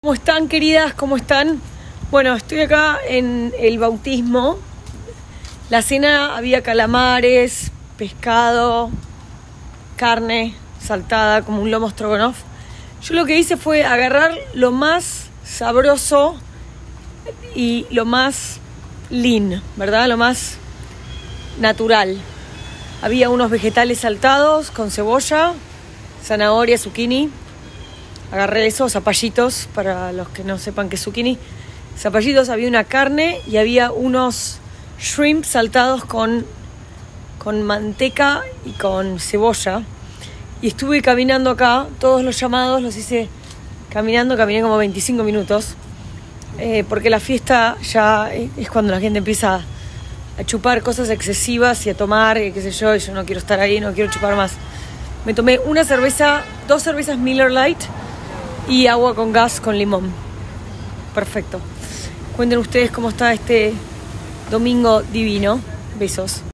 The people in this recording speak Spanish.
¿Cómo están, queridas? ¿Cómo están? Bueno, estoy acá en el bautismo. La cena había calamares, pescado, carne saltada, como un lomo stroganoff. Yo lo que hice fue agarrar lo más sabroso y lo más lean, ¿verdad? Lo más natural. Había unos vegetales saltados con cebolla, zanahoria, zucchini. Agarré esos zapallitos, para los que no sepan qué es zucchini. Zapallitos, había una carne y había unos shrimp saltados con manteca y con cebolla. Y estuve caminando acá, todos los llamados los hice caminando, caminé como 25 minutos. Porque la fiesta ya es cuando la gente empieza a chupar cosas excesivas y a tomar, qué sé yo, y yo no quiero estar ahí, no quiero chupar más. Me tomé una cerveza, 2 cervezas Miller Lite y agua con gas con limón. Perfecto. Cuenten ustedes cómo está este domingo divino. Besos.